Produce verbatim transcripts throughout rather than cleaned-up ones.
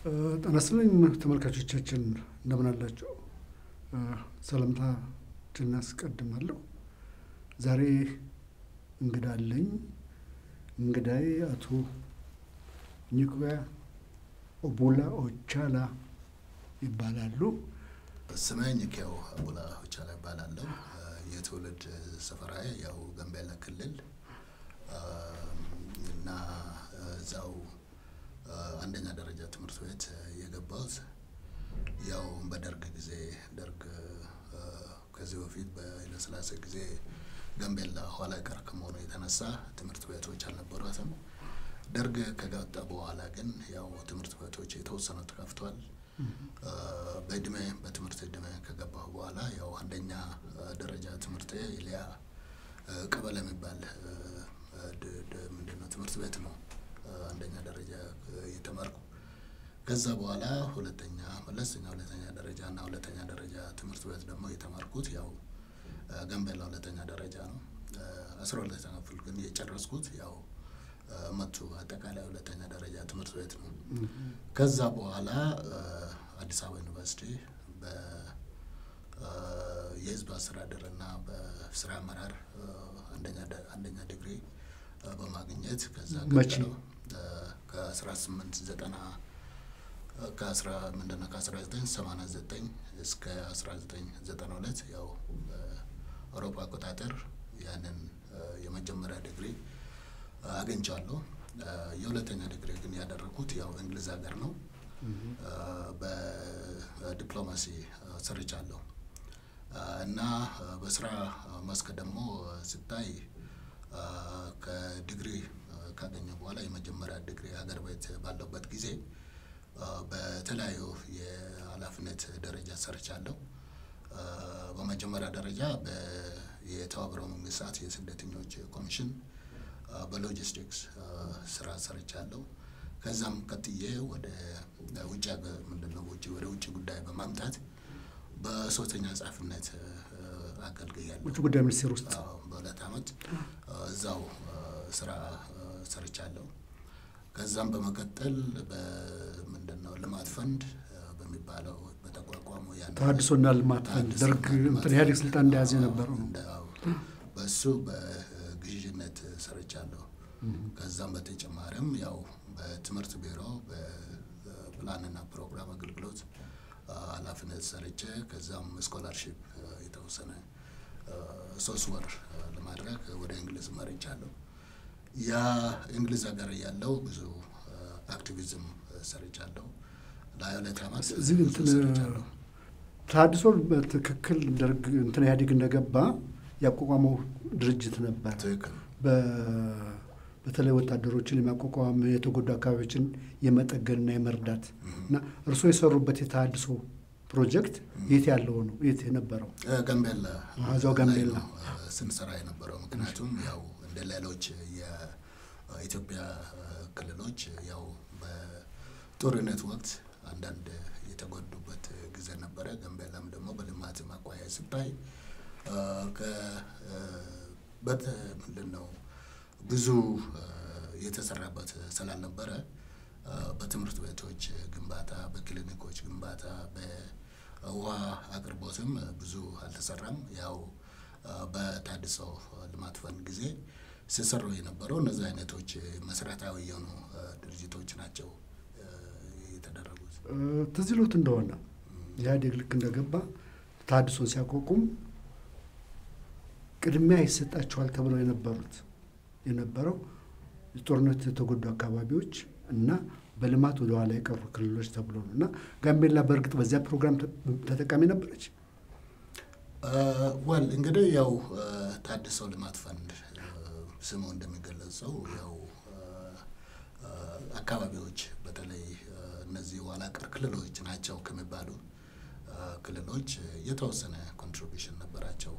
ጤና ይስጥልኝ ተመልካቾቻችን እንደምን አላችሁ? ሰላምታችንን አስቀድማለሁ። ዛሬ እንግዳ አለኝ። እንግዳዬ አቶ ኒኮያ ኦቡላ ኦቻላ ይባላሉ። ስሜ ኒኮያ ኦቡላ ኦቻላ ይባላለሁ። የትውልድ ሰፈራዬ ያው ጋምቤላ ክልል እና እዛው አንደኛ ደረጃ ትምህርት ቤት የገባሁት ያው በደርግ ጊዜ ደርግ ከዚህ በፊት በኃይለ ሥላሴ ጊዜ ጋምቤላ ኋላ ቀር ከመሆኑ የተነሳ ትምህርት ቤቶች አልነበሯትም። ደርግ ከገባ በኋላ ግን ያው ትምህርት ቤቶች የተወሰኑ ተከፍተዋል። በእድሜ በትምህርት እድሜ ከገባሁ በኋላ ያው አንደኛ ደረጃ ትምህርት ኢሊያ ቀበሌ የሚባል ምንድነው ትምህርት ቤት ነው አንደኛ ደረጃ የተማርኩ። ከዛ በኋላ ሁለተኛ መለስተኛ ሁለተኛ ደረጃ እና ሁለተኛ ደረጃ ትምህርት ቤት ደግሞ የተማርኩት ያው ጋምቤላ ሁለተኛ ደረጃ ነው። አስራ ሁለተኛ ክፍል ግን የጨረስኩት ያው መቱ አጠቃላይ ሁለተኛ ደረጃ ትምህርት ቤት ነው። ከዛ በኋላ አዲስ አበባ ዩኒቨርሲቲ በ የህዝብ አስተዳደር እና በስራ አመራር አንደኛ አንደኛ ዲግሪ በማግኘት ከዛ ቀጥሎ ከ1890 ከአስራ ምንድነው ከ1989 እስከ አስራ ዘጠኝ ዘጠና ሁለት ያው አውሮፓ አቆጣጠር ያንን የመጀመሪያ ዲግሪ አግኝቻለሁ። የሁለተኛ ዲግሪ ግን ያደረኩት ያው እንግሊዝ ሀገር ነው። በዲፕሎማሲ ሰርቻለሁ እና በስራ መስክ ደግሞ ስታይ ከዲግሪ ካገኘ በኋላ የመጀመሪያ ዲግሪ ሀገር ቤት ባለበት ጊዜ በተለያዩ የኃላፊነት ደረጃ ሰርቻለሁ። በመጀመሪያ ደረጃ በየተባበሩት መንግስታት የስደተኞች ኮሚሽን በሎጂስቲክስ ስራ ሰርቻለሁ። ከዛም ቀጥዬ ወደ ውጭ ሀገር ምንድነው ውጭ ወደ ውጭ ጉዳይ በማምጣት በሶስተኛ ጻፍነት አገልግያለሁ። ውጭ ጉዳይ ሚኒስቴር ውስጥ በሁለት አመት እዛው ስራ ሰርቻለሁ። ከዛም በመቀጠል በምንድነው ልማት ፈንድ በሚባለው በተቋቋመው ያን ተሐድሶና ልማት ፈንድ ደርግ እንትን ኢህአዴግ ስልጣን እንደያዘ ነበር ነው። በሱ በግዥነት ሰርቻለሁ። ከዛም በተጨማሪም ያው በትምህርት ቢሮ በፕላንና ፕሮግራም አገልግሎት ኃላፊነት ሰርቼ ከዛም ስኮላርሺፕ የተወሰነ ሶስት ወር ለማድረግ ወደ እንግሊዝ መርቻለሁ። ያ እንግሊዝ ሀገር ያለው ብዙ አክቲቪዝም ሰርቻለሁ። ለሁለት አመት እዚህ እንትን ተሐድሶ በትክክል ደርግ እንትን ኢህአዴግ እንደገባ ያቋቋመው ድርጅት ነበር። በተለይ ወታደሮችን የማቋቋም የተጎዱ አካባቢዎችን የመጠገንና የመርዳት እና እርሶ የሰሩበት የተሐድሶ ፕሮጀክት የት ያለው ነው? የት የነበረው? ጋምቤላ አዛው ጋምቤላ ስንሰራ የነበረው ምክንያቱም ያው እንደ ሌሎች የኢትዮጵያ ክልሎች ያው በጦርነት ወቅት አንዳንድ የተጎዱበት ጊዜ ነበረ። ጋምቤላም ደግሞ በልማት ማቋያ ሲታይ ከበት ምንድነው ብዙ የተሰራበት ስላልነበረ በትምህርት ቤቶች ግንባታ በክሊኒኮች ግንባታ በውሃ አቅርቦትም ብዙ አልተሰራም። ያው በተሐድሶ ልማት ፈንድ ጊዜ ሲሰሩ የነበረው እነዚህ አይነቶች መሰረታዊ የሆኑ ድርጅቶች ናቸው የተደረጉት። ትዝ ይሎት እንደሆነ ኢህአዴግ ልክ እንደገባ ተሐድሶን ሲያቋቁም ቅድሚያ ይሰጣቸዋል ተብለው የነበሩት የነበረው የጦርነት የተጎዱ አካባቢዎች እና በልማት ወደ ኋላ የቀሩ ክልሎች ተብሎ ነው። እና ጋምቤላ በእርግጥ በዚያ ፕሮግራም ተጠቃሚ ነበረች? ወል እንግዲህ ያው ተሐድሶ ልማት ፈንድ ስሙ እንደሚገለጸው ያው አካባቢዎች በተለይ እነዚህ ኋላ ቀር ክልሎች ናቸው ከሚባሉ ክልሎች የተወሰነ ኮንትሪቢዩሽን ነበራቸው።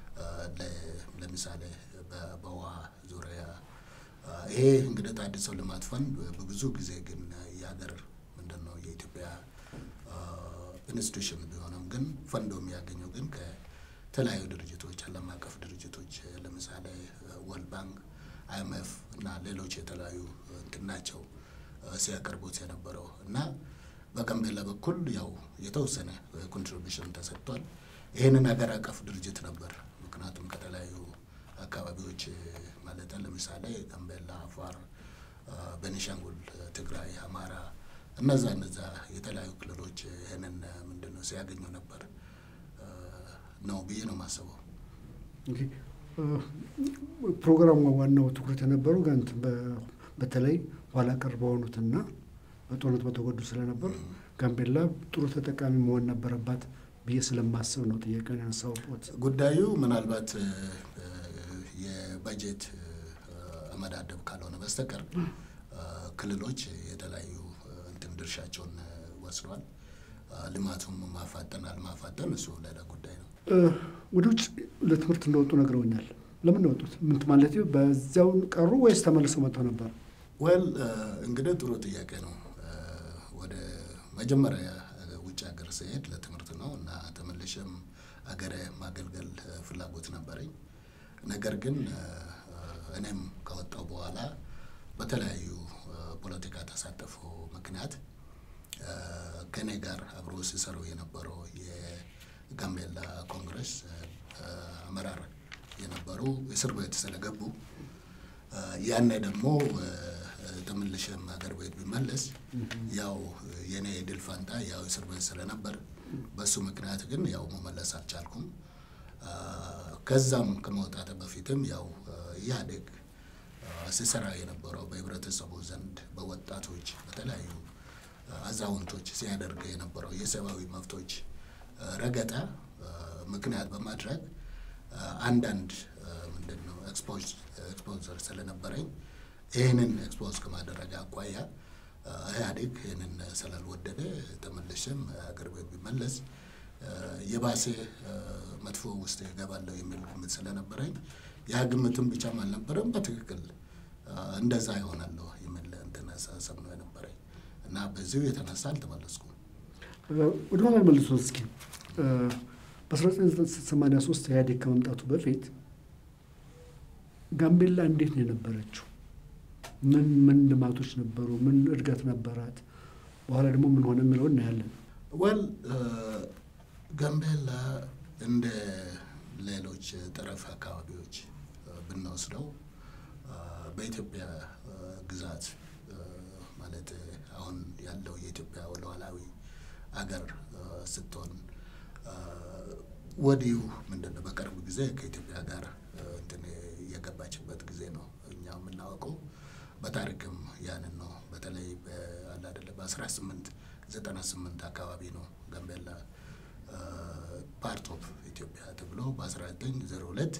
ለምሳሌ በውሃ ዙሪያ ይሄ እንግዲህ ተሐድሶ ልማት ፈንድ በብዙ ጊዜ ግን የሀገር ምንድነው የኢትዮጵያ ኢንስቲትዩሽን ቢሆንም ግን ፈንዱ የሚያገኘው ግን ከተለያዩ ድርጅቶች ዓለም አቀፍ ድርጅቶች ለምሳሌ ወርልድ ባንክ አይኤምኤፍ እና ሌሎች የተለያዩ እንትናቸው ሲያቀርቡት የነበረው እና በጋምቤላ በኩል ያው የተወሰነ ኮንትሪቢዩሽን ተሰጥቷል። ይሄንን ሀገር አቀፍ ድርጅት ነበር። ምክንያቱም ከተለያዩ አካባቢዎች ማለት ለምሳሌ ጋምቤላ፣ አፋር፣ ቤኒሻንጉል፣ ትግራይ፣ አማራ እነዛ እነዛ የተለያዩ ክልሎች ይሄንን ምንድነው ሲያገኙ ነበር ነው ብዬ ነው ማሰበው። እንግዲህ ፕሮግራሙ ዋናው ትኩረት የነበረው ግን በተለይ ኋላ ቀር በሆኑትና በጦርነት በተጎዱ ስለነበር ጋምቤላ ጥሩ ተጠቃሚ መሆን ነበረባት ብዬ ስለማስብ ነው ጥያቄውን ያነሳሁት። ጉዳዩ ምናልባት የበጀት አመዳደብ ካልሆነ በስተቀር ክልሎች የተለያዩ እንትን ድርሻቸውን ወስደዋል። ልማቱም ማፋጠን አልማፋጠን እሱ ሌላ ጉዳይ ነው። ወደ ውጭ ለትምህርት እንደወጡ ነግረውኛል። ለምን ነው ወጡት? ምን ማለት ነው? በዛው ቀሩ ወይስ ተመልሰው መጥተው ነበር? ወል እንግዲህ ጥሩ ጥያቄ ነው። ወደ መጀመሪያ ውጭ ሀገር ስሄድ ለትምህርት ነው እና ተመልሼም ሀገሬ ማገልገል ፍላጎት ነበረኝ። ነገር ግን እኔም ከወጣሁ በኋላ በተለያዩ ፖለቲካ ተሳትፎ ምክንያት ከኔ ጋር አብሮ ሲሰሩ የነበረው የጋምቤላ ኮንግረስ አመራር የነበሩ እስር ቤት ስለገቡ ያኔ ደግሞ ተመልሼም ሀገር ቤት ቢመለስ ያው የኔ ድል ፋንታ ያው እስር ቤት ስለነበር በሱ ምክንያት ግን ያው መመለስ አልቻልኩም። ከዛም ከመውጣት በፊትም ያው ኢህአዴግ ሲሰራ የነበረው በህብረተሰቡ ዘንድ በወጣቶች በተለያዩ አዛውንቶች ሲያደርግ የነበረው የሰብአዊ መብቶች ረገጣ ምክንያት በማድረግ አንዳንድ ምንድነው ኤክስፖዝ ኤክስፖዘር ስለነበረኝ ይሄንን ኤክስፖዝ ከማድረግ አቋያ ኢህአዴግ ይሄንን ስላልወደደ ተመልሼም ሀገር ቤት ቢመለስ የባሴ መጥፎ ውስጥ ይገባለሁ የሚል ግምት ስለነበረኝ ያ ግምትም ብቻም አልነበረም በትክክል እንደዛ ይሆናል የሚል እንትን አሳሰብ ነው የነበረኝ እና በዚሁ የተነሳ አልተመለስኩም። ወደ ኋላ መልሶ እስኪ በ1983 ኢህአዴግ ከመምጣቱ በፊት ጋምቤላ እንዴት ነው የነበረችው? ምን ምን ልማቶች ነበሩ? ምን እድገት ነበራት? በኋላ ደግሞ ምን ሆነ የሚለው እናያለን። ወል ጋምቤላ እንደ ሌሎች ጠረፍ አካባቢዎች ብንወስደው በኢትዮጵያ ግዛት ማለት አሁን ያለው የኢትዮጵያ ሉዓላዊ አገር ስትሆን ወዲሁ ምንድነው በቅርብ ጊዜ ከኢትዮጵያ ጋር እንትን የገባችበት ጊዜ ነው እኛ የምናውቀው። በታሪክም ያንን ነው። በተለይ በአላ አይደለ በ1898 አካባቢ ነው ጋምቤላ ፓርት ኦፍ ኢትዮጵያ ተብሎ በ1902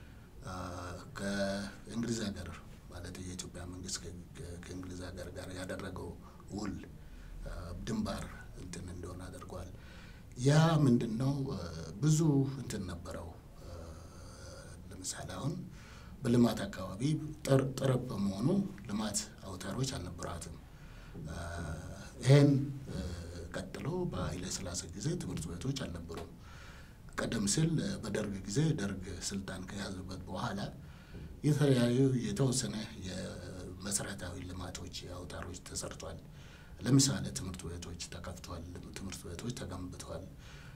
ከእንግሊዝ ሀገር ማለት የኢትዮጵያ መንግስት ከእንግሊዝ ሀገር ጋር ያደረገው ውል ድንባር እንትን እንደሆነ አድርጓል። ያ ምንድነው ብዙ እንትን ነበረው። ለምሳሌ አሁን በልማት አካባቢ ጥርብ በመሆኑ ልማት አውታሮች አልነበራትም። ይሄን ቀጥሎ በኃይለ ሥላሴ ጊዜ ትምህርት ቤቶች አልነበሩም። ቀደም ሲል በደርግ ጊዜ ደርግ ስልጣን ከያዘበት በኋላ የተለያዩ የተወሰነ የመሰረታዊ ልማቶች አውታሮች ተሰርቷል። ለምሳሌ ትምህርት ቤቶች ተከፍተዋል፣ ትምህርት ቤቶች ተገንብተዋል።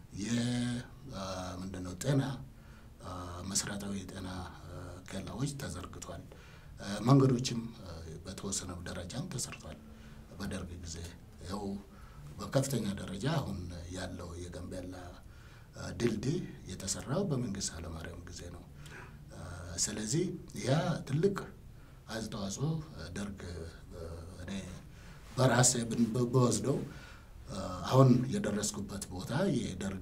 የምንድነው ጤና መሰረታዊ ጤና ኬላዎች ተዘርግቷል። መንገዶችም በተወሰነ ደረጃም ተሰርቷል። በደርግ ጊዜ ያው በከፍተኛ ደረጃ አሁን ያለው የጋምቤላ ድልድይ የተሰራው በመንግስቱ ኃይለማርያም ጊዜ ነው። ስለዚህ ያ ትልቅ አስተዋጽኦ ደርግ እኔ በራሴ በወስደው አሁን የደረስኩበት ቦታ የደርግ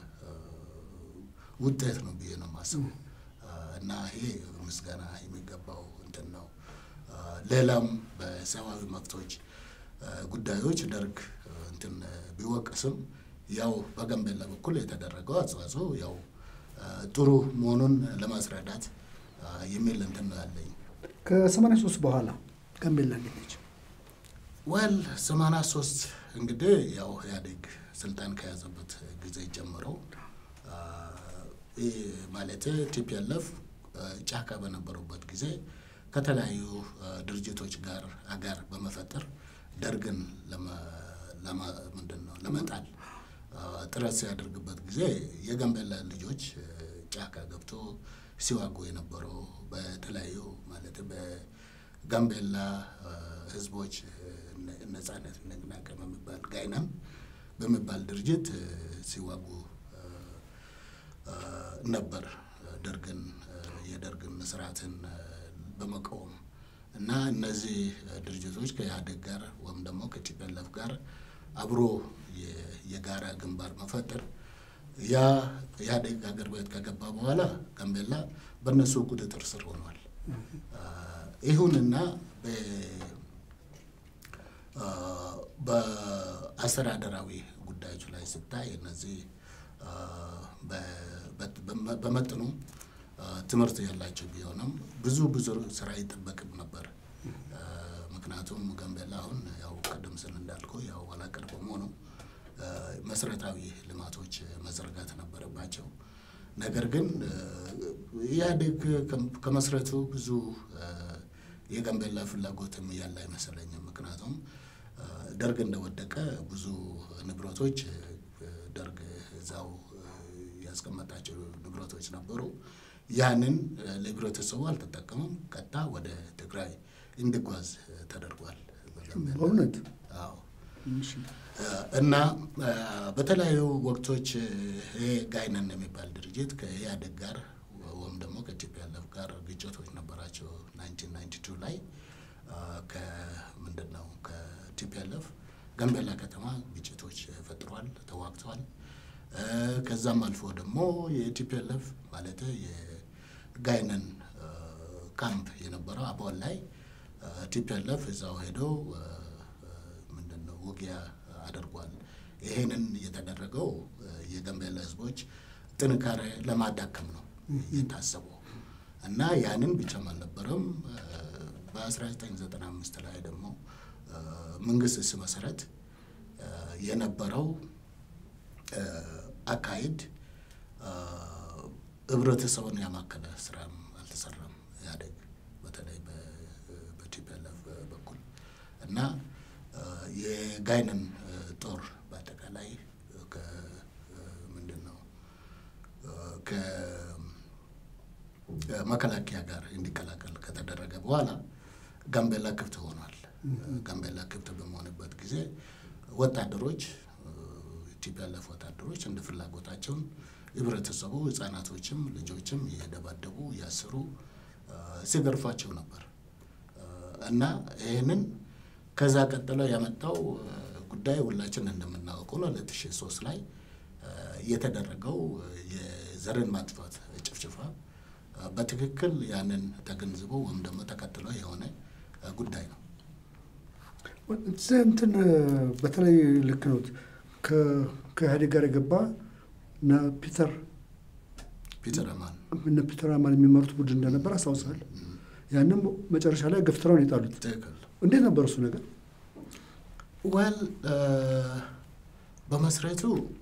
ውጤት ነው ብዬ ነው የማስበው እና ይሄ ምስጋና የሚገባው እንትን ነው። ሌላም በሰብአዊ መብቶች ጉዳዮች ደርግ እንትን ቢወቅስም ያው በጋምቤላ በኩል የተደረገው አስተዋጽኦ ያው ጥሩ መሆኑን ለማስረዳት የሚል እንትን ነው ያለኝ። ከሰማንያ ሶስት በኋላ ጋምቤላ እንዴት ነች? ወል ሰማንያ ሶስት እንግዲህ ያው ኢህአዴግ ስልጣን ከያዘበት ጊዜ ጀምሮ ማለት ቲፒኤልኤፍ ጫካ በነበረበት ጊዜ ከተለያዩ ድርጅቶች ጋር አጋር በመፈጠር ደርግን ለማ ምንድነው ለመጣል ጥረት ሲያደርግበት ጊዜ የጋምቤላ ልጆች ጫካ ገብቶ ሲዋጉ የነበረው በተለያዩ ማለት በጋምቤላ ህዝቦች ነጻነት ንቅናቄ በሚባል ጋይናም በሚባል ድርጅት ሲዋጉ ነበር ደርግን የደርግን ስርዓትን በመቃወም እና እነዚህ ድርጅቶች ከኢህአዴግ ጋር ወይም ደግሞ ከቲፒኤልኤፍ ጋር አብሮ የጋራ ግንባር መፈጠር ያ ኢህአዴግ ሀገር ቤት ከገባ በኋላ ጋምቤላ በእነሱ ቁጥጥር ስር ሆኗል። ይሁንና በአስተዳደራዊ ጉዳዮች ላይ ስታይ እነዚህ በመጠኑ ትምህርት ያላቸው ቢሆንም ብዙ ብዙ ስራ ይጠበቅም ነበር። ምክንያቱም ጋምቤላ አሁን ያው ቀደም ሲል እንዳልከው ያው ኋላ ቀር በመሆኑ መሰረታዊ ልማቶች መዘርጋት ነበረባቸው። ነገር ግን ኢህአዴግ ከመስረቱ ብዙ የጋምቤላ ፍላጎትም ያለ አይመስለኝም። ምክንያቱም ደርግ እንደወደቀ ብዙ ንብረቶች ደርግ እዛው ያስቀመጣቸው ንብረቶች ነበሩ። ያንን ለህብረተሰቡ አልተጠቀመም። ቀጣ ወደ ትግራይ እንዲጓዝ ተደርጓል። በእውነት አዎ። እና በተለያዩ ወቅቶች ይሄ ጋይነን የሚባል ድርጅት ከኢህአዴግ ጋር ወይም ደግሞ ከቲፒኤልኤፍ ጋር ግጭቶች ነበራቸው። ናይንቲን ናይንቲ ቱ ላይ ከምንድነው ከቲፒኤልኤፍ ጋምቤላ ከተማ ግጭቶች ፈጥሯል፣ ተዋግቷል። ከዛም አልፎ ደግሞ የቲፒኤልኤፍ ማለት የጋይነን ካምፕ የነበረው አቦል ላይ ቲፒኤልኤፍ እዛው ሄዶ ምንድነው ውጊያ አድርጓል። ይሄንን የተደረገው የጋምቤላ ህዝቦች ጥንካሬ ለማዳከም ነው የታሰበው እና ያንን ብቻም አልነበረም። በ1995 ላይ ደግሞ መንግስት ሲመሰረት የነበረው አካሄድ ህብረተሰቡን ያማከለ ስራም አልተሰራም። ኢህአዴግ በተለይ በቲፒኤልኤፍ በኩል እና የጋይነን ጦር በአጠቃላይ ከምንድነው ከመከላከያ ጋር እንዲቀላቀል ከተደረገ በኋላ ጋምቤላ ክፍት ሆኗል። ጋምቤላ ክፍት በመሆንበት ጊዜ ወታደሮች ቲፒኤልኤፍ ወታደሮች እንደ ፍላጎታቸው ህብረተሰቡ ህፃናቶችም ልጆችም እየደባደቡ ያስሩ ሲገርፋቸው ነበር እና ይሄንን ከዛ ቀጥለው ያመጣው ጉዳይ ሁላችን እንደምናውቀው ነው። ሁለት ሺህ ሶስት ላይ የተደረገው የዘርን ማጥፋት ጭፍጭፋ በትክክል ያንን ተገንዝቦ ወይም ደግሞ ተከትሎ የሆነ ጉዳይ ነው። እንትን በተለይ ልክ ነው ከኢህአዴግ ጋር የገባ እና ፒተር ፒተር አማን እና ፒተር አማን የሚመሩት ቡድን እንደነበር አስታውሳለሁ። ያንም መጨረሻ ላይ ገፍትራውን የጣሉት እንዴት ነበር እሱ ነገር? ወል በመስረቱ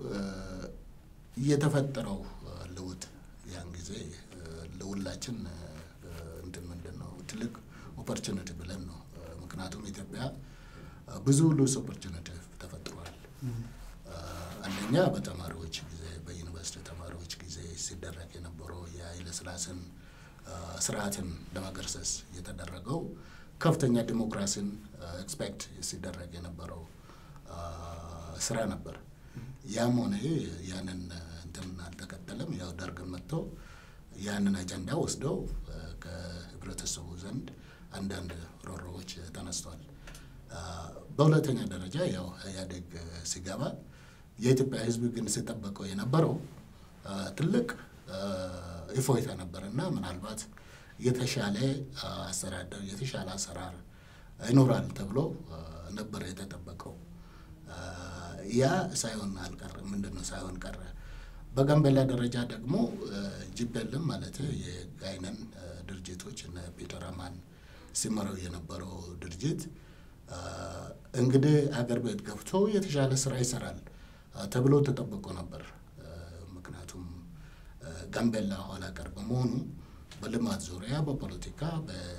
የተፈጠረው ለውጥ ያን ጊዜ ለሁላችን እንትን ምንድነው ትልቅ ኦፖርቹኒቲ ብለን ነው። ምክንያቱም ኢትዮጵያ ብዙ ሉስ ኦፖርቹኒቲ ተፈጥሯል። አንደኛ በተማሪዎች ጊዜ በዩኒቨርሲቲ ተማሪዎች ጊዜ ሲደረግ የነበረው የኃይለ ሥላሴን ስርዓትን ለማገርሰስ የተደረገው ከፍተኛ ዲሞክራሲን ኤክስፔክት ሲደረግ የነበረው ስራ ነበር። ያም ሆነ ያንን እንትን አልተከተለም። ያው ደርግን መጥቶ ያንን አጀንዳ ወስደው ከህብረተሰቡ ዘንድ አንዳንድ ሮሮዎች ተነስተዋል። በሁለተኛ ደረጃ ያው ኢህአዴግ ሲገባ የኢትዮጵያ ህዝብ ግን ሲጠበቀው የነበረው ትልቅ እፎይታ ነበርና ምናልባት የተሻለ አሰራር የተሻለ አሰራር ይኖራል ተብሎ ነበር የተጠበቀው። ያ ሳይሆን አልቀረ ምንድነው ሳይሆን ቀረ። በጋምቤላ ደረጃ ደግሞ ጂፒኤልኤም ማለት የጋይነን ድርጅቶች እና ፒተር አማን ሲመራው የነበረው ድርጅት እንግዲህ አገር ቤት ገብቶ የተሻለ ስራ ይሰራል ተብሎ ተጠብቆ ነበር። ምክንያቱም ጋምቤላ ኋላ ቀር በመሆኑ በልማት ዙሪያ በፖለቲካ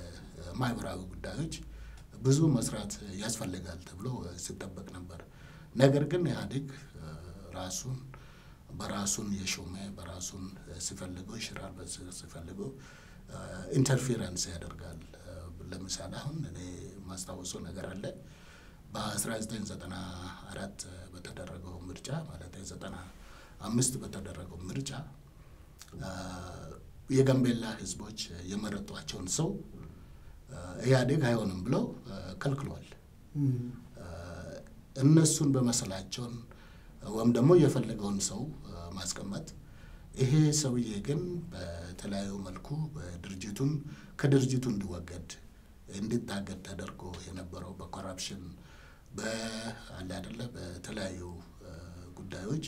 በማህበራዊ ጉዳዮች ብዙ መስራት ያስፈልጋል ተብሎ ሲጠበቅ ነበር። ነገር ግን ኢህአዴግ ራሱን በራሱን የሾመ በራሱን ሲፈልገው ይሽራል ሲፈልገው ኢንተርፌረንስ ያደርጋል ለምሳሌ አሁን እኔ ማስታወሰው ነገር አለ በ1994 በተደረገው ምርጫ ማለት ዘጠና አምስት በተደረገው ምርጫ የጋምቤላ ህዝቦች የመረጧቸውን ሰው ኢህአዴግ አይሆንም ብለው ከልክሏል እነሱን በመሰላቸው ወም ደግሞ የፈለገውን ሰው ማስቀመጥ ይሄ ሰውዬ ግን በተለያዩ መልኩ በድርጅቱን ከድርጅቱ እንዲወገድ እንዲታገድ ተደርጎ የነበረው በኮራፕሽን በአለ አይደለ በተለያዩ ጉዳዮች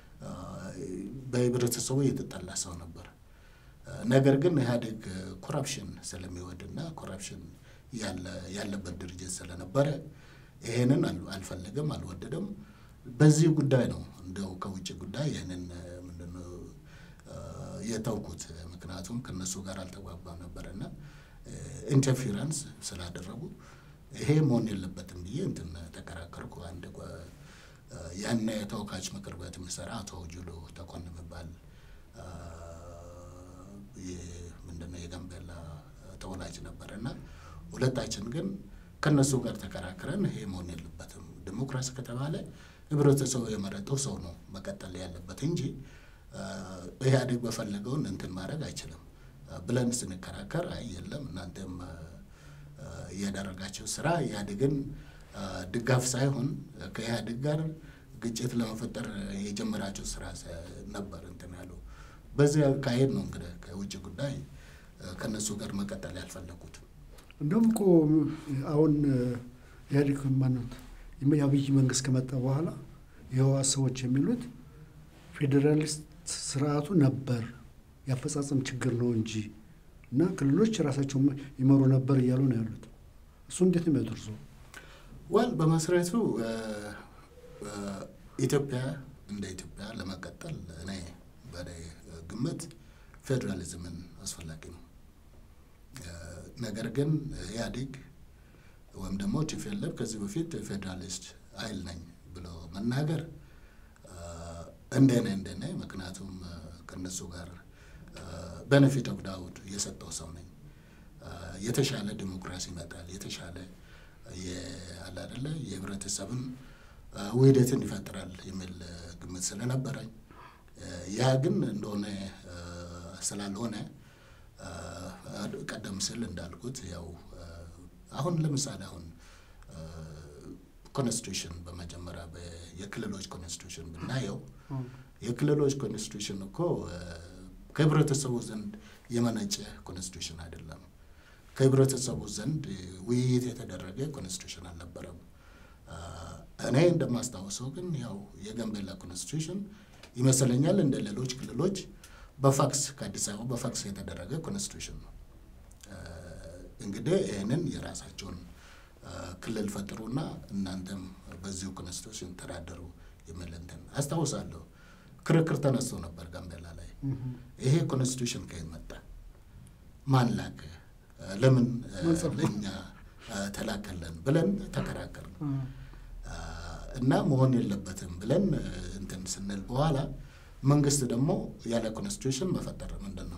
በህብረተሰቡ የተጠላ ሰው ነበር ነገር ግን ኢህአዴግ ኮራፕሽን ስለሚወድና ኮራፕሽን ያለ ያለበት ድርጅት ስለነበረ ይሄንን አልፈልግም አልወደደም በዚህ ጉዳይ ነው እንደው ከውጭ ጉዳይ ይሄንን ምንድነው የተውኩት ምክንያቱም ከነሱ ጋር አልተጓባም ነበርና ኢንተርፌረንስ ስላደረጉ ይሄ መሆን የለበትም ብዬ እንትን ተከራከርኩ አንድ ያነ ተወካዮች ምክር ቤት ምሰራ አቶ ጁሎ ተቆን መባል ምንድነው የጋምቤላ ተወላጅ ነበርና ሁለታችን ግን ከነሱ ጋር ተከራክረን ይሄ መሆን የለበትም ዲሞክራሲ ከተባለ ህብረተሰቡ የመረጠው ሰው ነው መቀጠል ያለበት እንጂ ኢህአዴግ በፈለገው እንትን ማድረግ አይችልም ብለን ስንከራከር አይ የለም እናንተም ያደረጋችሁ ስራ ኢህአዴግን ድጋፍ ሳይሆን ከኢህአዴግ ጋር ግጭት ለመፍጠር የጀመራችሁ ስራ ነበር እንትን ያለው በዚህ ካሄድ ነው እንግዲህ ከውጭ ጉዳይ ከነሱ ጋር መቀጠል ያልፈለጉት እንደውም እኮ አሁን ኢህአዴግ ማለት የአብይ መንግስት ከመጣ በኋላ የህወሓት ሰዎች የሚሉት ፌደራሊስት ስርዓቱ ነበር ያፈጻጸም ችግር ነው እንጂ እና ክልሎች ራሳቸው ይመሩ ነበር እያሉ ነው ያሉት እሱ እንዴት ነው ያደርሰው ወል በመሰረቱ ኢትዮጵያ እንደ ኢትዮጵያ ለመቀጠል እኔ በላይ ግምት ፌደራሊዝምን አስፈላጊ ነው ነገር ግን ኢህአዴግ ወይም ደግሞ ቲፒኤልኤፍ ከዚህ በፊት ፌደራሊስት አይል ነኝ ብሎ መናገር እንደኔ እንደኔ ምክንያቱም ከነሱ ጋር ቤኔፊት ኦፍ ዳውት የሰጠው ሰው ነኝ የተሻለ ዲሞክራሲ መጣል የተሻለ የአለ አይደለ የህብረተሰብን ውህደትን ይፈጥራል የሚል ግምት ስለነበረኝ ያ ግን እንደሆነ ስላልሆነ ቀደም ሲል እንዳልኩት ያው አሁን ለምሳሌ አሁን ኮንስቲቱሽን በመጀመሪያ የክልሎች ኮንስቲቱሽን ብናየው የክልሎች ኮንስቲቱሽን እኮ ከህብረተሰቡ ዘንድ የመነጨ ኮንስቲቱሽን አይደለም ከህብረተሰቡ ዘንድ ውይይት የተደረገ ኮንስቲቱሽን አልነበረም እኔ እንደማስታውሰው ግን ያው የጋምቤላ ኮንስቲቱሽን ይመስለኛል እንደ ሌሎች ክልሎች በፋክስ ከአዲስ አበባ በፋክስ የተደረገ ኮንስቲቱሽን ነው እንግዲህ ይሄንን የራሳቸውን ክልል ፈጥሩና እናንተም በዚሁ ኮንስቲቱሽን ተዳደሩ የሚለንተን አስታውሳለሁ ክርክር ተነስቶ ነበር ጋምቤላ ላይ ይሄ ኮንስቲቱሽን ከመጣ ማን ላከ ለምን ለኛ ተላከለን ብለን ተከራከርን እና መሆን የለበትም ብለን እንትን ስንል በኋላ መንግስት ደግሞ ያለ ኮንስቲቱሽን መፈጠር ምንድነው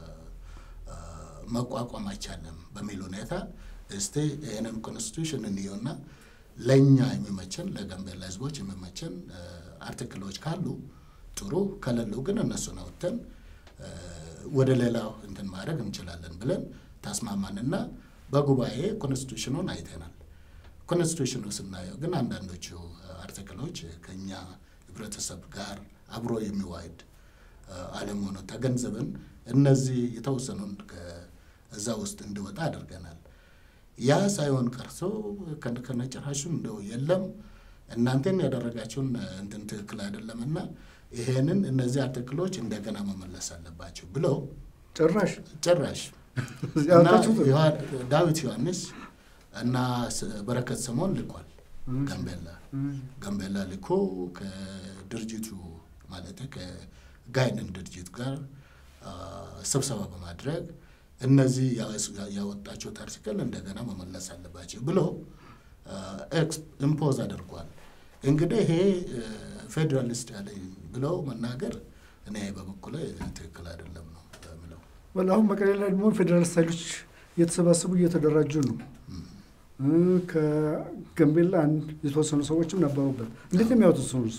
መቋቋም አይቻልም በሚል ሁኔታ እስቲ የነን ኮንስቲቱሽን እንየውና ለኛ የሚመቸን ለጋምቤላ ህዝቦች የሚመቸን አርቲክሎች ካሉ ጥሩ ከሌለው ግን እነሱን አውጥተን ወደ ሌላው እንትን ማድረግ እንችላለን ብለን ታስማማንና በጉባኤ ኮንስቲቱሽኑን አይተናል ኮንስቲቱሽኑ ስናየው ግን አንዳንዶቹ አርቲክሎች ከኛ ህብረተሰብ ጋር አብሮ የሚዋይድ አለመሆኑ ተገንዘበን እነዚህ የተወሰኑን ከዛ ውስጥ እንዲወጣ አድርገናል ያ ሳይሆን ቀርሶ ከነጭራሹ እንደው የለም እናንተን ያደረጋችሁን እንትን ትክክል አይደለምና ይሄንን እነዚህ አርቲክሎች እንደገና መመለስ አለባችሁ ብሎ ጭራሽ ጭራሽ ዳዊት ዮሐንስ እና በረከት ሰሞን ልኳል ጋምቤላ ጋምቤላ ልኮ ከድርጅቱ ማለት ከጋይንን ድርጅት ጋር ስብሰባ በማድረግ እነዚህ ያወጣቸው አርቲክል እንደገና መመለስ አለባቸው ብሎ ኤክስ ኢምፖዝ አድርጓል እንግዲህ ይሄ ፌደራሊስት ያለኝ ብለው መናገር እኔ በበኩሌ ትክክል አይደለም ነው የምለው። ወላሁን መቀሌ ላይ ደግሞ ፌደራሊስት ኃይሎች እየተሰባሰቡ እየተደራጁ ነው። ከጋምቤላ አንድ የተወሰኑ ሰዎችም ነበሩበት። እንዴት ነው የሚያወጡት ሰዎች?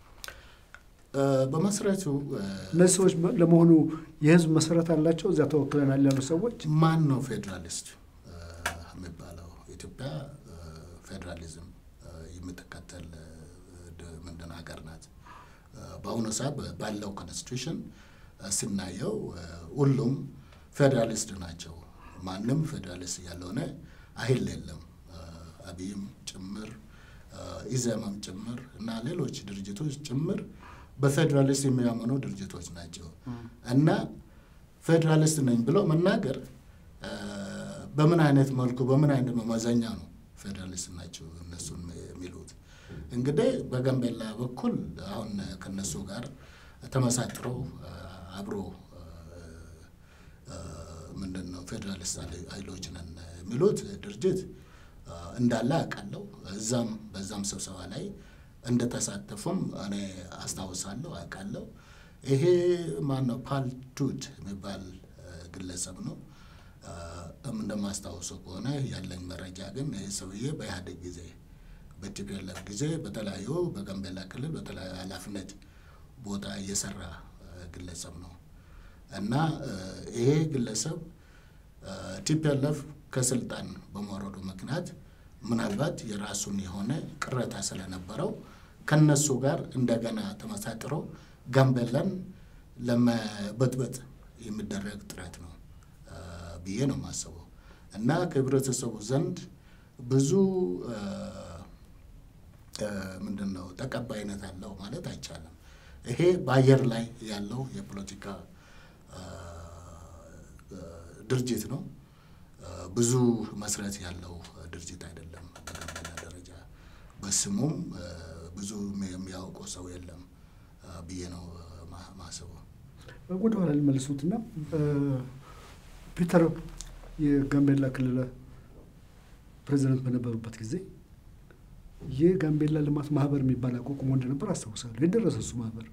በመሰረቱ እነዚህ ሰዎች ለመሆኑ የህዝብ መሰረት አላቸው? እዚያ ተወክለናል ያሉ ሰዎች ማን ነው ፌደራሊስት የሚባለው? ኢትዮጵያ ፌደራሊዝም የምትከተል ምንድን ሀገር ናት። በአሁኑ ሰዓት ባለው ኮንስቲቱሽን ስናየው ሁሉም ፌደራሊስት ናቸው። ማንም ፌደራሊስት ያልሆነ ኃይል የለም። አብይም ጭምር ኢዜማም ጭምር እና ሌሎች ድርጅቶች ጭምር በፌደራሊስት የሚያምኑ ድርጅቶች ናቸው። እና ፌደራሊስት ነኝ ብሎ መናገር በምን አይነት መልኩ በምን አይነት መመዘኛ ነው ፌደራሊስት ናቸው እነሱን የሚሉት? እንግዲህ በጋምቤላ በኩል አሁን ከነሱ ጋር ተመሳጥሮ አብሮ ምንድነው ፌደራሊስት ኃይሎች ነን የሚሉት ድርጅት እንዳለ አውቃለሁ። እዛም በዛም ስብሰባ ላይ እንደተሳተፉም እኔ አስታውሳለሁ አውቃለሁ። ይሄ ማነው ፓልቱት የሚባል ግለሰብ ነው። እንደማስታውሰው ከሆነ ያለኝ መረጃ ግን ይሄ ሰውዬ በኢህአዴግ ጊዜ በቲፒኤልኤፍ ጊዜ በተለያዩ በጋምቤላ ክልል በተለያዩ ኃላፊነት ቦታ እየሰራ ግለሰብ ነው። እና ይሄ ግለሰብ ቲፒኤልኤፍ ከስልጣን በመውረዱ ምክንያት ምናልባት የራሱን የሆነ ቅሬታ ስለነበረው ከነሱ ጋር እንደገና ተመሳጥሮ ጋምቤላን ለመበጥበጥ የሚደረግ ጥረት ነው ብዬ ነው የማስበው። እና ከህብረተሰቡ ዘንድ ብዙ ምንድነው ተቀባይነት አለው ማለት አይቻልም። ይሄ በአየር ላይ ያለው የፖለቲካ ድርጅት ነው። ብዙ መስረት ያለው ድርጅት አይደለም። በጋምቤላ ደረጃ በስሙም ብዙ የሚያውቀው ሰው የለም ብዬ ነው ማስበው። ወደ ኋላ ልመልሱትና ፒተር የጋምቤላ ክልል ፕሬዝዳንት በነበሩበት ጊዜ የጋምቤላ ልማት ማህበር የሚባል አቋቁሞ እንደነበር አስታውሳለሁ። የደረሰ እሱ ማህበር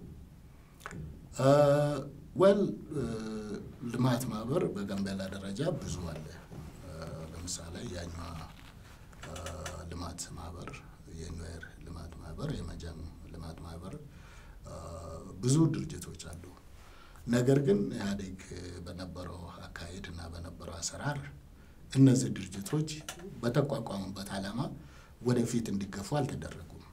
ወል ልማት ማህበር በጋምቤላ ደረጃ ብዙ አለ። ለምሳሌ ያኛ ልማት ማህበር፣ የኑዌር ልማት ማህበር፣ የመጃም ልማት ማህበር ብዙ ድርጅቶች አሉ። ነገር ግን ኢህአዴግ በነበረው አካሄድ እና በነበረው አሰራር እነዚህ ድርጅቶች በተቋቋሙበት ዓላማ ወደፊት እንዲገፉ አልተደረጉም።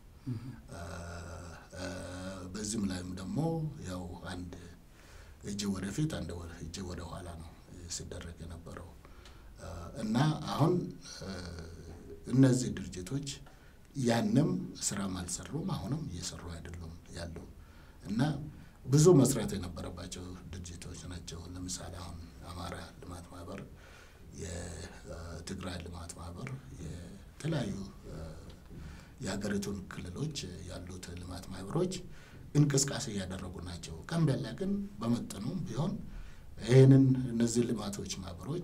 በዚህም ላይም ደግሞ ያው አንድ እጅ ወደፊት አንድ እጅ ወደ ኋላ ነው ሲደረግ የነበረው እና አሁን እነዚህ ድርጅቶች ያንም ስራ ማልሰሩም አሁንም እየሰሩ አይደሉም ያሉ እና ብዙ መስራት የነበረባቸው ድርጅቶች ናቸው። ለምሳሌ አሁን አማራ ልማት ማህበር፣ የትግራይ ልማት ማህበር፣ የተለያዩ የሀገሪቱን ክልሎች ያሉት ልማት ማህበሮች እንቅስቃሴ ያደረጉ ናቸው። ጋምቤላ ግን በመጠኑም ቢሆን ይሄንን እነዚህ ልማቶች ማህበሮች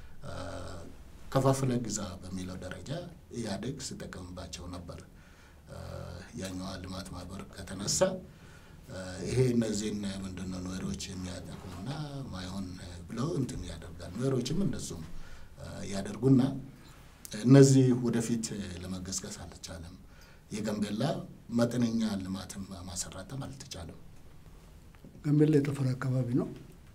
ከፋፍለ ግዛ በሚለው ደረጃ ኢህአዴግ ሲጠቀምባቸው ነበር። ያኛው ልማት ማህበር ከተነሳ ይሄ እነዚህን ምንድነው ኑዌሮች የሚያጠቁና ማይሆን ብለው እንትን ያደርጋል። ኑዌሮችም እንደሱም ያደርጉና እነዚህ ወደፊት ለመገስገስ አልቻለም። የጋምቤላ መጠነኛ ልማትም ማሰራትም አልተቻለም። ጋምቤላ የጠፈር አካባቢ ነው።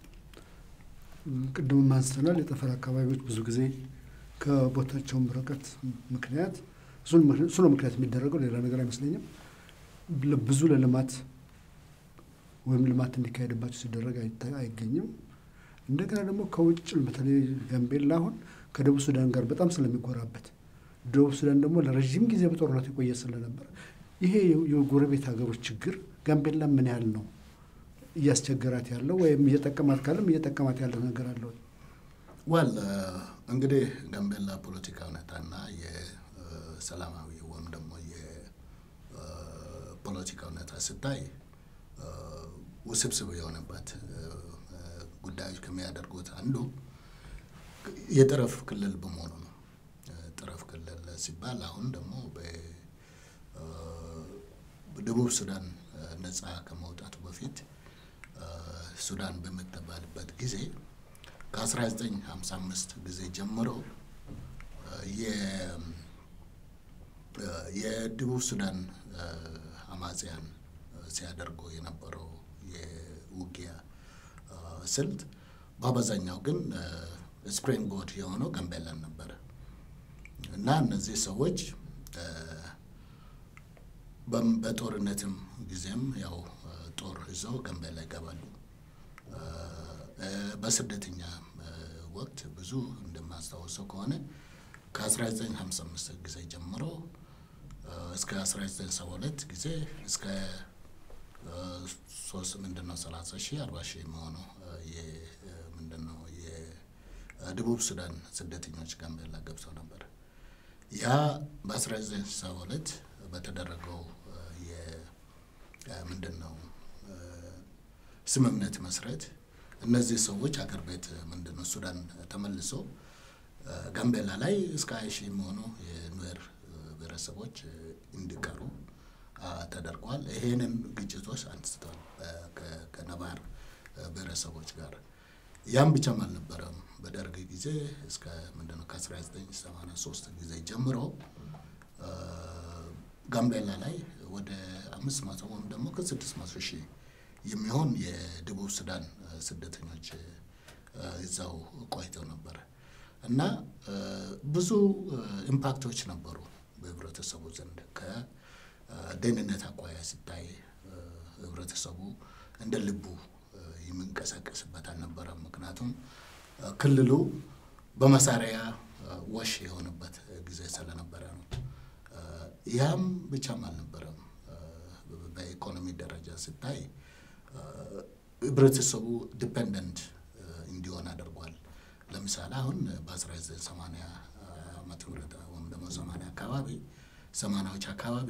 ቅድም ማንስተናል። የጠፈር አካባቢዎች ብዙ ጊዜ ከቦታቸው ርቀት ምክንያት እሱ ነው ምክንያት የሚደረገው፣ ሌላ ነገር አይመስለኝም። ብዙ ለልማት ወይም ልማት እንዲካሄድባቸው ሲደረግ አይገኝም። እንደገና ደግሞ ከውጭ በተለይ ጋምቤላ አሁን ከደቡብ ሱዳን ጋር በጣም ስለሚጎራበት፣ ደቡብ ሱዳን ደግሞ ለረጅም ጊዜ በጦርነት የቆየ ስለነበር ይሄ የጎረቤት ሀገሮች ችግር ጋምቤላ ምን ያህል ነው እያስቸገራት ያለው ወይም እየጠቀማት ካለም እየጠቀማት ያለው ነገር አለ ወይ? ዋል እንግዲህ ጋምቤላ ፖለቲካ ሁኔታና የሰላማዊ ወይም ደግሞ የፖለቲካ ሁኔታ ስታይ ውስብስብ የሆነበት ጉዳዮች ከሚያደርጉት አንዱ የጠረፍ ክልል በመሆኑ ነው። ጠረፍ ክልል ሲባል አሁን ደግሞ ደቡብ ሱዳን ነፃ ከመውጣቱ በፊት ሱዳን በመተባልበት ጊዜ ከ1955 ጊዜ ጀምሮ የ የደቡብ ሱዳን አማጽያን ሲያደርጉ የነበረው የውጊያ ስልት በአብዛኛው ግን ስፕሪንግ ቦርድ የሆነው ጋምቤላን ነበር እና እነዚህ ሰዎች በጦርነትም ጊዜም ያው ጦር ይዘው ጋምቤላ ይገባሉ። በስደተኛ ወቅት ብዙ እንደማስታወሰው ከሆነ ከ1955 ጊዜ ጀምሮ እስከ አስራ ዘጠኝ ሰባ ሁለት ጊዜ እስከ ሶስት ምንድነው ሰላሳ ሺህ አርባ ሺህ የሚሆነው የምንድነው የደቡብ ሱዳን ስደተኞች ጋምቤላ ገብተው ነበር። ያ በ1972 በተደረገው የምንድነው ስምምነት መሰረት እነዚህ ሰዎች አገር ቤት ምንድነው ሱዳን ተመልሶ ጋምቤላ ላይ እስከ ሃያ ሺህ የሚሆኑ የኑዌር ብሔረሰቦች እንዲቀሩ ተደርጓል። ይሄንን ግጭቶች አንስተዋል ከነባር ብሔረሰቦች ጋር። ያም ብቻም አልነበረም። በደርግ ጊዜ እስከ ምንድነው ከ1983 ጊዜ ጀምሮ ጋምቤላ ላይ ወደ አምስት መቶ ወይም ደግሞ ከስድስት መቶ ሺህ የሚሆን የደቡብ ሱዳን ስደተኞች እዛው ቆይተው ነበር እና ብዙ ኢምፓክቶች ነበሩ በህብረተሰቡ ዘንድ። ከደህንነት አኳያ ሲታይ ህብረተሰቡ እንደ ልቡ የሚንቀሳቀስበት አልነበረም። ምክንያቱም ክልሉ በመሳሪያ ወሽ የሆነበት ጊዜ ስለነበረ ነው። ያም ብቻም አልነበረም። በኢኮኖሚ ደረጃ ሲታይ ህብረተሰቡ ዲፔንደንት እንዲሆን አድርጓል። ለምሳሌ አሁን በ1980 ዓመተ ምህረት ወይም ደግሞ ሰማንያ አካባቢ ሰማንያዎች አካባቢ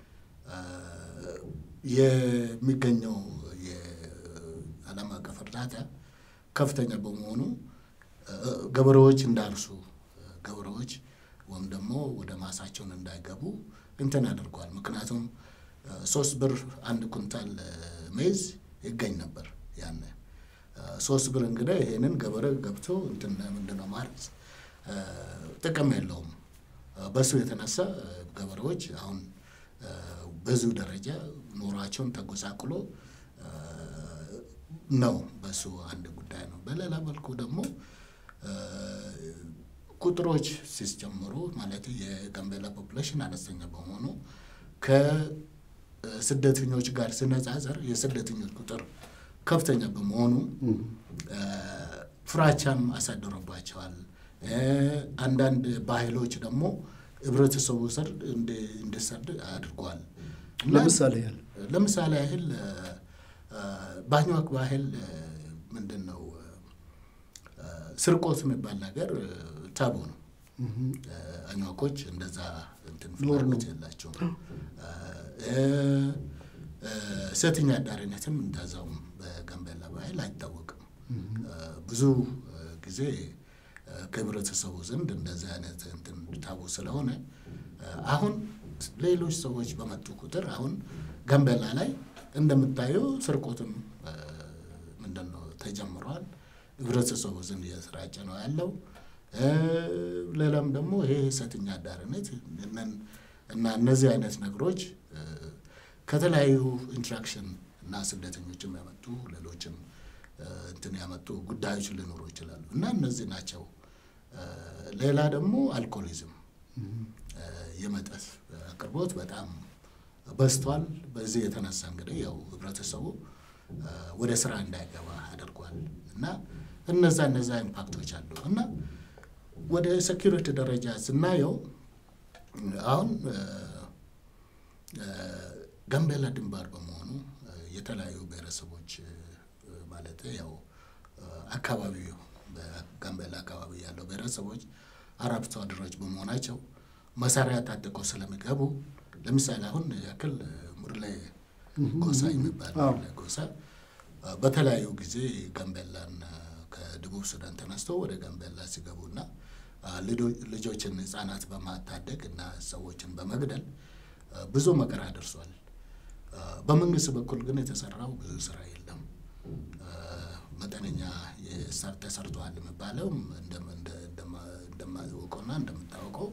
የሚገኘው የዓለም አቀፍ እርዳታ ከፍተኛ በመሆኑ ገበሬዎች እንዳርሱ ገበሬዎች ወይም ደግሞ ወደ ማሳቸው እንዳይገቡ እንትን አድርጓል። ምክንያቱም ሶስት ብር አንድ ኩንታል ሜዝ ይገኝ ነበር ያኔ። ሶስት ብር እንግዲህ ይሄንን ገበሬ ገብቶ እንትን ምንድነው ማለት ጥቅም የለውም። በሱ የተነሳ ገበሬዎች አሁን በዙ ደረጃ ኑሯቸውን ተጎሳቁሎ ነው። በሱ አንድ ጉዳይ ነው። በሌላ መልኩ ደግሞ ቁጥሮች ሲጨምሩ ማለት የጋምቤላ ፖፑሌሽን አነስተኛ በመሆኑ ከስደተኞች ጋር ሲነጻጸር የስደተኞች ቁጥር ከፍተኛ በመሆኑ ፍራቻም አሳድሮባቸዋል። አንዳንድ ባህሎች ደግሞ ህብረተሰቡ ስር እንዲሰድ አድርጓል። ለምሳሌ ያህል ለምሳሌ ያህል ባኛክ ባህል ምንድነው ስርቆት የሚባል ነገር ታቡ ነው። አኛኮች እንደዛ እንትን ፍላጎት የላቸውም። ሴተኛ አዳሪነትም እንደዛው በጋምቤላ ባህል አይታወቅም። ብዙ ጊዜ ከህብረተሰቡ ዘንድ እንደዛ አይነት እንትን ታቡ ስለሆነ አሁን ሌሎች ሰዎች በመጡ ቁጥር አሁን ጋምቤላ ላይ እንደምታየው ስርቆትም ምንድነው ተጀምሯል። ህብረተሰቡ ዘንድ እየተሰራጨ ነው ያለው። ሌላም ደግሞ ይሄ ሴተኛ አዳሪነት እና እነዚህ አይነት ነገሮች ከተለያዩ ኢንትራክሽን እና ስደተኞችም ያመጡ ሌሎችም እንትን ያመጡ ጉዳዮች ሊኖሩ ይችላሉ እና እነዚህ ናቸው። ሌላ ደግሞ አልኮሆሊዝም የመጠጥ አቅርቦት በጣም በዝቷል። በዚህ የተነሳ እንግዲህ ያው ህብረተሰቡ ወደ ስራ እንዳይገባ አድርጓል እና እነዛ እነዛ ኢምፓክቶች አሉ እና ወደ ሴኩሪቲ ደረጃ ስናየው አሁን ጋምቤላ ድንበር በመሆኑ የተለያዩ ብሔረሰቦች ማለት ያው አካባቢው በጋምቤላ አካባቢ ያለው ብሔረሰቦች አርብቶ አደሮች በመሆናቸው መሳሪያ ታጥቀው ስለሚገቡ ለምሳሌ አሁን ያክል ሙርሌ ጎሳ የሚባል ጎሳ በተለያዩ ጊዜ ጋምቤላን ከደቡብ ሱዳን ተነስተው ወደ ጋምቤላ ሲገቡና ልጆችን ህፃናት በማታደግ እና ሰዎችን በመግደል ብዙ መከራ ደርሷል። በመንግስት በኩል ግን የተሰራው ብዙ ስራ የለም። መጠነኛ የሰርተ ተሰርቷል የሚባለው እንደም እንደማወቀውና እንደምታውቀው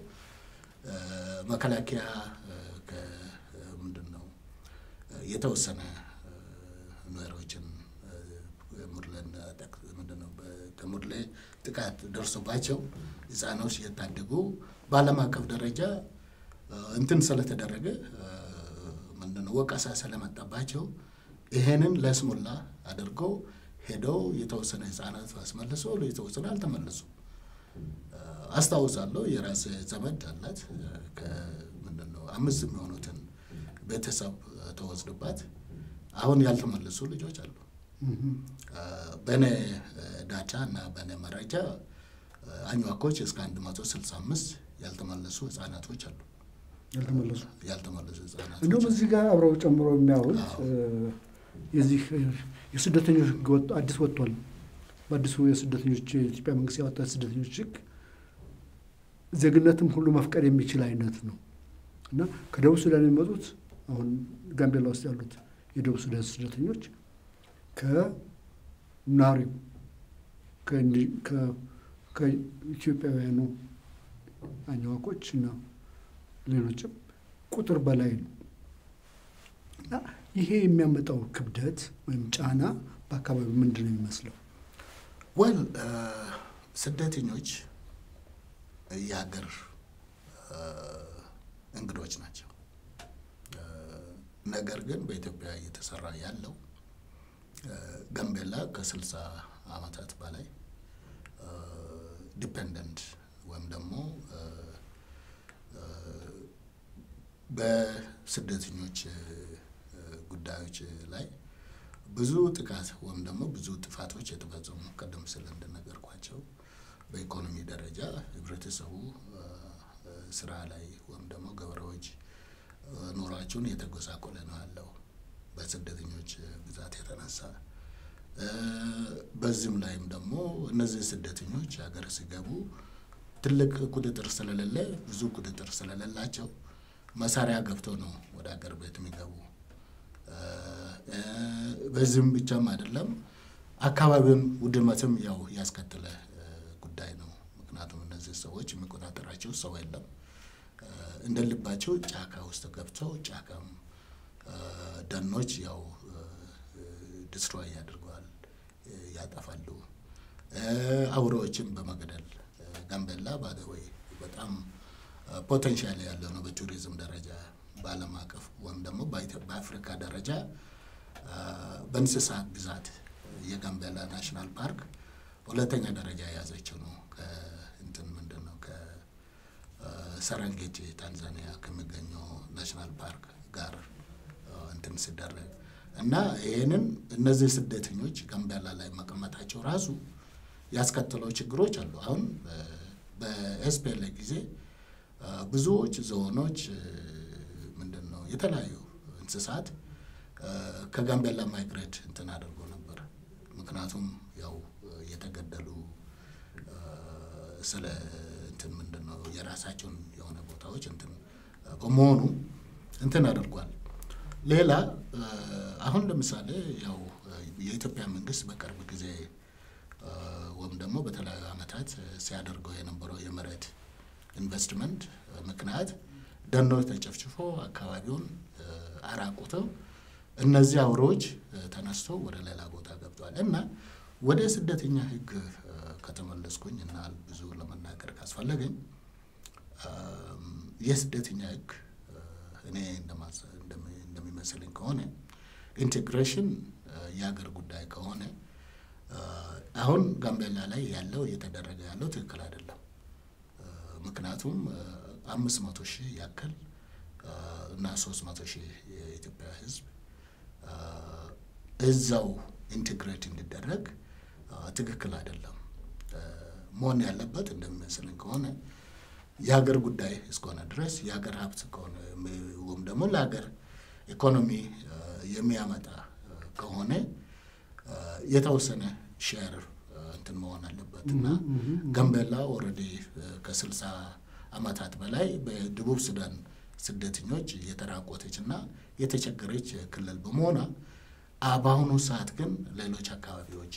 መከላከያ ከምንድነው የተወሰነ ኑሮችን ሙርለን ተክ ምንድነው ከሙርለ ጥቃት ደርሶባቸው ህፃኖች የታደጉ ባለም አቀፍ ደረጃ እንትን ስለተደረገ ምንድነው ወቀሳ ስለመጣባቸው ይሄንን ለስሙላ አድርገው ሄደው የተወሰነ ህፃናት አስመልሶ የተወሰነ አልተመለሱ አስታውሳለሁ። የራስ ዘመድ አላት ከምንድነው አምስት የሚሆኑትን ቤተሰብ ተወስዶባት አሁን ያልተመለሱ ልጆች አሉ። በኔ ዳታ እና በኔ መረጃ አኝዋኮች እስከ አንድ መቶ ስልሳ አምስት ያልተመለሱ ህፃናቶች አሉ። ያልተመለሱ ያልተመለሱ ህፃናቶች እንደውም እዚህ ጋር አብረው ጨምሮ የሚያውቁት የዚህ የስደተኞች ህግ አዲስ ወጥቷል። በአዲሱ የስደተኞች የኢትዮጵያ መንግስት ያወጣው ስደተኞች ህግ ዜግነትም ሁሉ መፍቀድ የሚችል አይነት ነው እና ከደቡብ ሱዳን የሚመጡት አሁን ጋምቤላ ውስጥ ያሉት የደቡብ ሱዳን ስደተኞች ከናሪው ከ ከኢትዮጵያውያኑ አኝዋኮች እና ሌሎችም ቁጥር በላይ ነው እና ይሄ የሚያመጣው ክብደት ወይም ጫና በአካባቢው ምንድን ነው የሚመስለው? ወል ስደተኞች የሀገር እንግዶች ናቸው። ነገር ግን በኢትዮጵያ እየተሰራ ያለው ጋምቤላ ከስልሳ አመታት በላይ ዲፔንደንት ወይም ደግሞ በስደተኞች ጉዳዮች ላይ ብዙ ጥቃት ወይም ደግሞ ብዙ ጥፋቶች የተፈጸሙ ቀደም ሲል እንደነገርኳቸው በኢኮኖሚ ደረጃ ህብረተሰቡ ስራ ላይ ወይም ደግሞ ገበሬዎች ኑሯቸውን የተጎሳቆለ ነው ያለው በስደተኞች ብዛት የተነሳ። በዚህም ላይም ደግሞ እነዚህ ስደተኞች ሀገር ሲገቡ ትልቅ ቁጥጥር ስለሌለ ብዙ ቁጥጥር ስለሌላቸው መሳሪያ ገብተው ነው ወደ ሀገር ቤት የሚገቡ። በዚህም ብቻም አይደለም አካባቢውን ውድመትም ያው ያስከተለ ጉዳይ ነው። ምክንያቱም እነዚህ ሰዎች የሚቆጣጠራቸው ሰው የለም። እንደልባቸው ጫካ ውስጥ ገብተው ጫካም ደኖች ያው ዲስትሮይ ያደርጋሉ፣ ያጠፋሉ። አውሬዎችን በመግደል ጋምቤላ ባደወይ በጣም ፖቴንሻል ያለው ነው በቱሪዝም ደረጃ በዓለም አቀፍ ወይም ደግሞ በአፍሪካ ደረጃ በእንስሳት ብዛት የጋምቤላ ናሽናል ፓርክ ሁለተኛ ደረጃ የያዘችው ነው ከእንትን ምንድነው ከሰረንጌቲ ታንዛኒያ ከሚገኘው ናሽናል ፓርክ ጋር እንትን ሲደረግ እና ይሄንን እነዚህ ስደተኞች ጋምቤላ ላይ መቀመጣቸው ራሱ ያስከተለው ችግሮች አሉ። አሁን በኤስፒኤል ጊዜ ብዙዎች ዞኖች ምንድነው የተለያዩ እንስሳት ከጋምቤላ ማይግሬት እንትን አድርጎ ነበር። ምክንያቱም ያው የተገደሉ ስለ እንትን ምንድነው የራሳቸውን የሆነ ቦታዎች እንትን በመሆኑ እንትን አድርጓል። ሌላ አሁን ለምሳሌ ያው የኢትዮጵያ መንግስት በቅርብ ጊዜ ወይም ደግሞ በተለያዩ አመታት ሲያደርገው የነበረው የመሬት ኢንቨስትመንት ምክንያት ደኖች ተጨፍጭፎ አካባቢውን አራቁተው እነዚህ አውሬዎች ተነስተው ወደ ሌላ ቦታ ገብተዋል እና ወደ ስደተኛ ህግ ከተመለስኩኝ እና ብዙ ለመናገር ካስፈለገኝ የስደተኛ ህግ እኔ እንደሚመስለኝ ከሆነ ኢንቴግሬሽን የሀገር ጉዳይ ከሆነ አሁን ጋምቤላ ላይ ያለው እየተደረገ ያለው ትክክል አይደለም። ምክንያቱም አምስት መቶ ሺህ ያክል እና ሶስት መቶ ሺህ የኢትዮጵያ ህዝብ እዛው ኢንቴግሬት እንዲደረግ ትክክል አይደለም። መሆን ያለበት እንደሚመስለኝ ከሆነ የሀገር ጉዳይ እስከሆነ ድረስ የሀገር ሀብት ከሆነ ወይም ደግሞ ለሀገር ኢኮኖሚ የሚያመጣ ከሆነ የተወሰነ ሼር እንትን መሆን አለበት እና ጋምቤላ ኦልሬዲ ከስልሳ አመታት በላይ በደቡብ ሱዳን ስደተኞች የተራቆተችና የተቸገረች ክልል በመሆኗ በአሁኑ ሰዓት ግን ሌሎች አካባቢዎች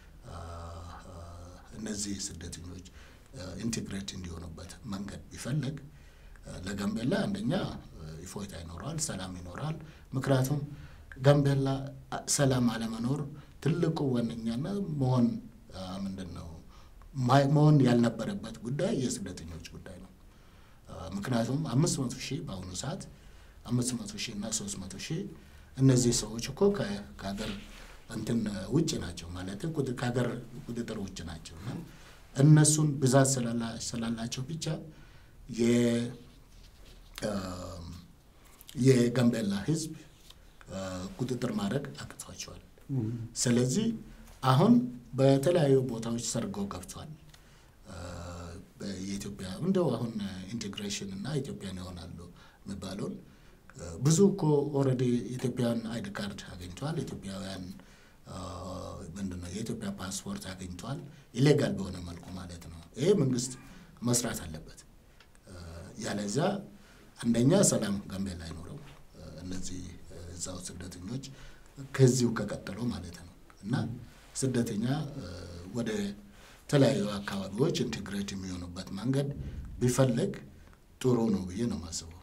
እነዚህ ስደተኞች ኢንቲግሬት እንዲሆኑበት መንገድ ቢፈልግ ለጋምቤላ አንደኛ ይፎይታ ይኖራል፣ ሰላም ይኖራል። ምክንያቱም ጋምቤላ ሰላም አለመኖር ትልቁ ዋነኛና መሆን ምንድነው መሆን ያልነበረበት ጉዳይ የስደተኞች ጉዳይ ነው። ምክንያቱም አምስት መቶ ሺህ በአሁኑ ሰዓት አምስት መቶ ሺህ እና ሶስት መቶ ሺህ እነዚህ ሰዎች እኮ ከሀገር እንትን ውጭ ናቸው ማለት ከሀገር ቁጥጥር ውጭ ናቸው። እና እነሱን ብዛት ስላላቸው ብቻ የ የጋምቤላ ህዝብ ቁጥጥር ማድረግ አቅቷቸዋል። ስለዚህ አሁን በተለያዩ ቦታዎች ሰርገው ገብቷል። በኢትዮጵያ እንደው አሁን ኢንቲግሬሽን እና ኢትዮጵያን ይሆናሉ መባሉን ብዙ እኮ ኦልሬዲ ኢትዮጵያን አይዲ ካርድ አግኝቷል። ኢትዮጵያውያን ምንድነው የኢትዮጵያ ፓስፖርት አግኝቷል፣ ኢሌጋል በሆነ መልኩ ማለት ነው። ይሄ መንግስት መስራት አለበት። ያለዛ አንደኛ ሰላም ጋምቤላ አይኖርም። እነዚህ እዛው ስደተኞች ከዚሁ ከቀጠሉ ማለት ነው። እና ስደተኛ ወደ ተለያዩ አካባቢዎች ኢንቲግሬት የሚሆኑበት መንገድ ቢፈልግ ጥሩ ነው ብዬ ነው የማስበው።